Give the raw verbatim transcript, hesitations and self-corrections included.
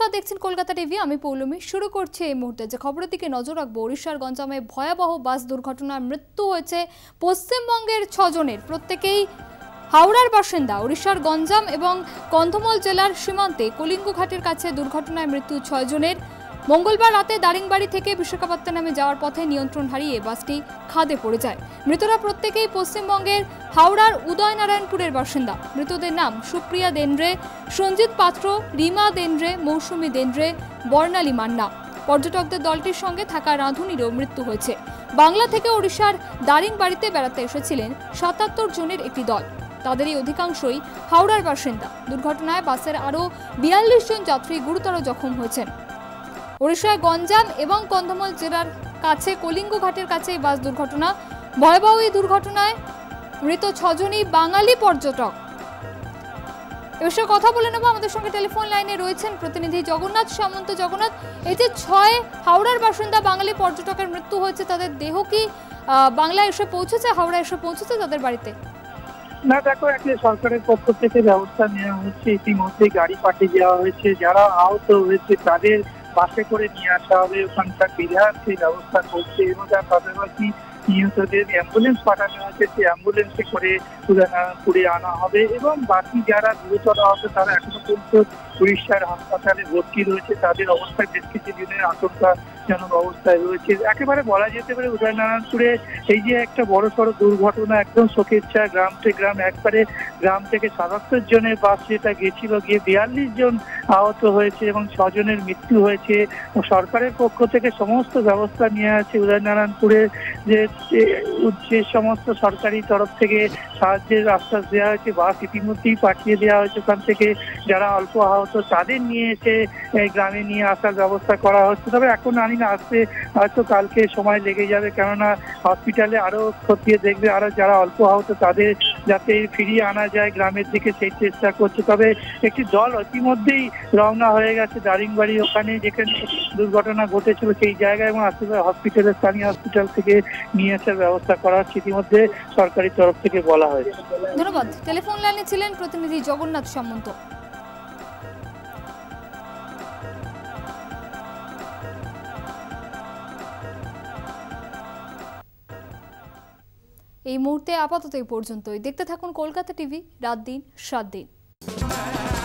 নমস্কার, দেখছেন কলকাতা টিভি। আমি পৌলমী। শুরু করছি এই মুহূর্তে যে খবরের দিকে নজর রাখবো। ওড়িশার গঞ্জামে ভয়াবহ বাস দুর্ঘটনায় মৃত্যু হয়েছে পশ্চিমবঙ্গের ছজনের, প্রত্যেকেই হাওড়ার বাসিন্দা। ওড়িশার গঞ্জাম এবং কন্ধমাল জেলার সীমান্তে কলিঙ্গঘাটের কাছে দুর্ঘটনায় মৃত্যু ছয় জনের। মঙ্গলবার রাতে দারিংবাড়ি থেকে বিশাখাপত্তনমে যাওয়ার পথে নিয়ন্ত্রণ হারিয়ে বাসটি খাদে পড়ে যায়। মৃতরা প্রত্যেকেই পশ্চিমবঙ্গের হাওড়ার উদয়নারায়ণপুরের বাসিন্দা। মৃতদের নাম সুপ্রিয়া দেন্দ্রে, সঞ্জিত পাত্র, রিমা দেন্দ্রে, মৌসুমী দেন্দ্রে, বর্ণালী মান্না। পর্যটকদের দলটির সঙ্গে থাকা রাঁধুনিরও মৃত্যু হয়েছে। বাংলা থেকে ওড়িশার দারিংবাড়িতে বেড়াতে এসেছিলেন সাতাত্তর জনের একটি দল। তাদেরই অধিকাংশই হাওড়ার বাসিন্দা। দুর্ঘটনায় বাসের আরও বিয়াল্লিশ জন যাত্রী গুরুতর জখম হয়েছেন। ওড়িশায় গঞ্জাম এবং কন্ধমাল জেলার কাছে কলিঙ্গঘাটের কাছে এই বাস দুর্ঘটনা। ভয়াবহ এই দুর্ঘটনায় মৃত ছজনই বাঙালি পর্যটক। এ বিষয়ে কথা বলে নেব। আমাদের সঙ্গে টেলিফোন লাইনে রয়েছেন প্রতিনিধি জগন্নাথ সামন্ত। জগন্নাথ, এই যে ছয় হাওড়ার বাসিন্দা বাঙালি পর্যটকের মৃত্যু হয়েছে, তাদের দেহ কি বাংলায় এসে পৌঁছেছে, হাওড়া এসে পৌঁছেছে তাদের বাড়িতে? না, দেখো, একটা সরকারের পক্ষ থেকে ব্যবস্থা নেওয়া হচ্ছে। ইতিমধ্যে গাড়ি পাঠিয়ে দেওয়া হয়েছে। যারা আহত হয়েছে তাদের বাসে করে নিয়ে আসা হবে। ওখানকার বিধায়ক সেই ব্যবস্থা করছে এবং তার পাশাপাশি নিহতদের অ্যাম্বুলেন্স পাঠানো হয়েছে। সেই অ্যাম্বুলেন্সে করে উদয়নারায়ণপুরে আনা হবে এবং বাকি যারা গুরুতর আহত তারা এখনো পর্যন্ত উড়িষ্যার হাসপাতালে ভর্তি রয়েছে। তাদের অবস্থায় বেশ কিছু দিনের আশঙ্কাজনক অবস্থায় রয়েছে। একেবারে বলা যেতে পারে উদয়নারায়ণপুরে এই যে একটা বড় সড়ো দুর্ঘটনা, একদম শোকের ছায়া। গ্রাম থেকে গ্রাম, একবারে গ্রাম থেকে সাতাত্তর জনের বাস যেটা গেছিল, গিয়ে বিয়াল্লিশ জন আহত হয়েছে এবং ছজনের মৃত্যু হয়েছে। সরকারের পক্ষ থেকে সমস্ত ব্যবস্থা নিয়ে আছে। উদয়নারায়ণপুরে যে যে সমস্ত সরকারি তরফ থেকে সাহায্যের আশ্বাস দেওয়া হয়েছে, বাস ইতিমধ্যেই পাঠিয়ে দেওয়া হয়েছে। ওখান থেকে যারা অল্প আহত তাদের নিয়ে এসে গ্রামে নিয়ে আসার ব্যবস্থা করা হচ্ছে। তবে এখন আনি না, আসতে হয়তো কালকে সময় লেগে যাবে, কেননা হসপিটালে আরো খতিয়ে দেখবে, আরো যারা অল্প আহত তাদের যাতে ফিরিয়ে আনা যায় গ্রামের দিকে, সেই চেষ্টা করছে। তবে একটি দল ইতিমধ্যেই রওনা হয়ে গেছে দারিংবাড়ি, ওখানে যেখানে দুর্ঘটনা ঘটেছিল সেই জায়গায়, এবং আশেপাশে হসপিটালের স্থানীয় হসপিটাল থেকে নিয়ে আসার ব্যবস্থা করা হচ্ছে, ইতিমধ্যে সরকারি তরফ থেকে বলা হয়েছে। ধন্যবাদ। টেলিফোন লাইনে ছিলেন প্রতিনিধি জগন্নাথ সামন্ত। এই মুহূর্তে আপাতত এই পর্যন্তই। দেখতে থাকুন কলকাতা টিভি, রাত দিন সাত দিন।